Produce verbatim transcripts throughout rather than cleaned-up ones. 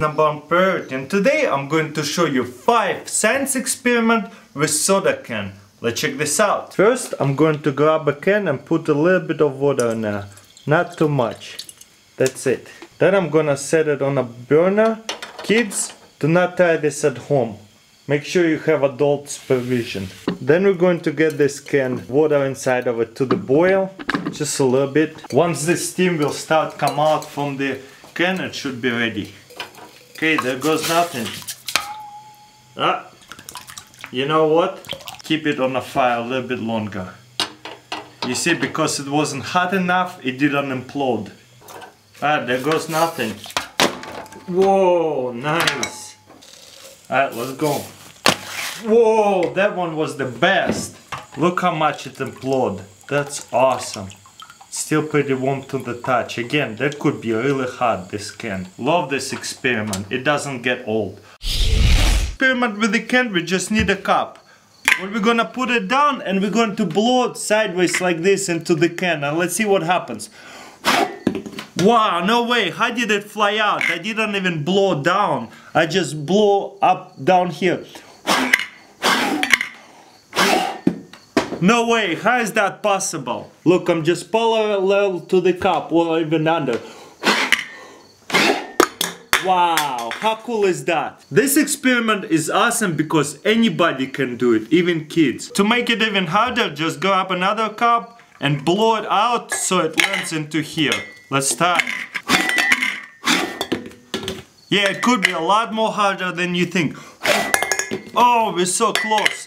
number one priority, and today I'm going to show you five science experiments with soda can. Let's check this out. First, I'm going to grab a can and put a little bit of water in there. Not too much. That's it. Then I'm gonna set it on a burner. Kids, do not try this at home. Make sure you have adult supervision. Then we're going to get this can, water inside of it to the boil, just a little bit. Once the steam will start come out from the can, it should be ready. Okay, there goes nothing. Ah, you know what? Keep it on the fire a little bit longer. You see, because it wasn't hot enough, it didn't implode. Ah, there goes nothing. Whoa, nice. Alright, let's go. Whoa, that one was the best. Look how much it imploded. That's awesome. Still pretty warm to the touch. Again, that could be really hot, this can. Love this experiment. It doesn't get old. Experiment with the can, we just need a cup. Well, we're gonna put it down and we're going to blow it sideways like this into the can. And let's see what happens. Wow, no way, how did it fly out? I didn't even blow down. I just blow up down here. No way, how is that possible? Look, I'm just parallel to the cup or even under. Wow, how cool is that? This experiment is awesome because anybody can do it, even kids. To make it even harder, just grab another cup and blow it out so it lands into here. Let's start. Yeah, it could be a lot more harder than you think. Oh, we're so close.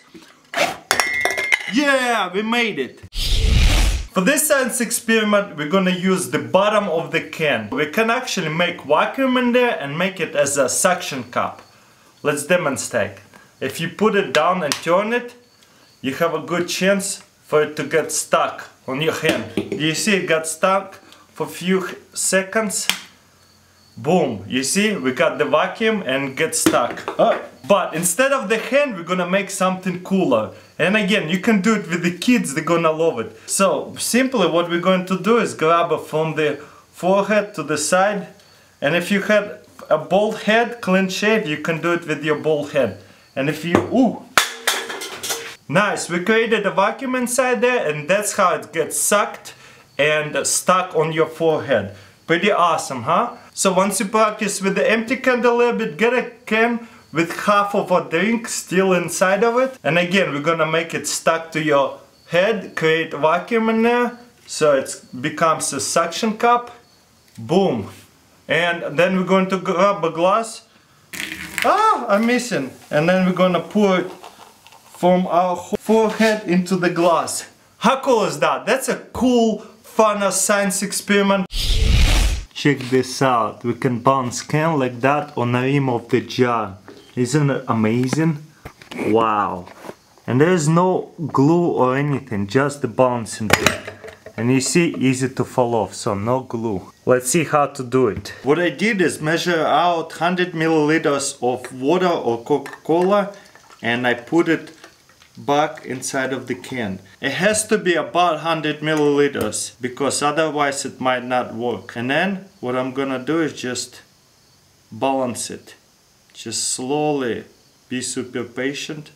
Yeah, we made it. For this science experiment, we're gonna use the bottom of the can. We can actually make vacuum in there and make it as a suction cup. Let's demonstrate. If you put it down and turn it, you have a good chance for it to get stuck on your hand. You see it got stuck for a few seconds. Boom, you see, we got the vacuum and get stuck. Oh. But instead of the hand, we're gonna make something cooler. And again, you can do it with the kids, they're gonna love it. So, simply what we're going to do is grab it from the forehead to the side. And if you had a bald head, clean shave, you can do it with your bald head. And if you, ooh, nice, we created a vacuum inside there, and that's how it gets sucked and stuck on your forehead. Pretty awesome, huh? So once you practice with the empty can a little bit, get a can with half of a drink still inside of it. And again, we're gonna make it stuck to your head, create a vacuum in there, so it becomes a suction cup. Boom. And then we're going to grab a glass. Ah, I'm missing. And then we're gonna pour it from our forehead into the glass. How cool is that? That's a cool, fun science experiment. Check this out. We can bounce can like that on the rim of the jar. Isn't it amazing? Wow. And there's no glue or anything, just the bouncing thing. And you see, easy to fall off, so no glue. Let's see how to do it. What I did is measure out one hundred milliliters of water or Coca-Cola, and I put it back inside of the can. It has to be about one hundred milliliters because otherwise it might not work. And then what I'm gonna do is just balance it. Just slowly, be super patient.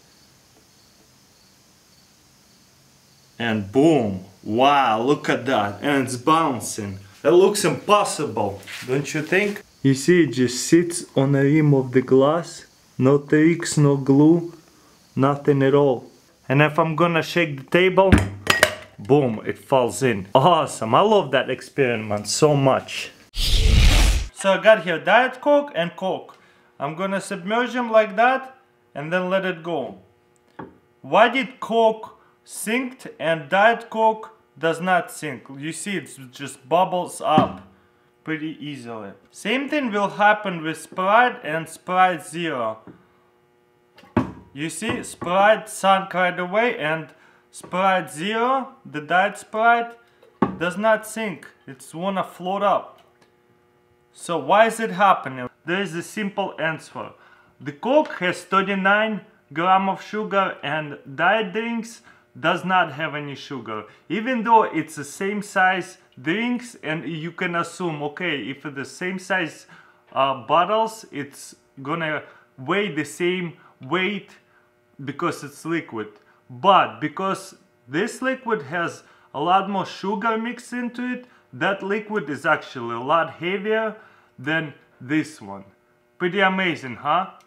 And boom! Wow, look at that! And it's bouncing. It looks impossible, don't you think? You see, it just sits on the rim of the glass. No tricks, no glue, nothing at all. And if I'm gonna shake the table, boom, it falls in. Awesome, I love that experiment so much. So I got here Diet Coke and Coke. I'm gonna submerge them like that and then let it go. Why did Coke sink and Diet Coke does not sink? You see, it just bubbles up pretty easily. Same thing will happen with Sprite and Sprite Zero. You see, Sprite sunk right away, and Sprite Zero, the Diet Sprite, does not sink. It's wanna float up. So why is it happening? There is a simple answer. The Coke has thirty-nine grams of sugar and diet drinks does not have any sugar. Even though it's the same size drinks, and you can assume, okay, if it's the same size uh, bottles, it's gonna weigh the same weight because it's liquid. But because this liquid has a lot more sugar mixed into it, that liquid is actually a lot heavier than this one. Pretty amazing, huh?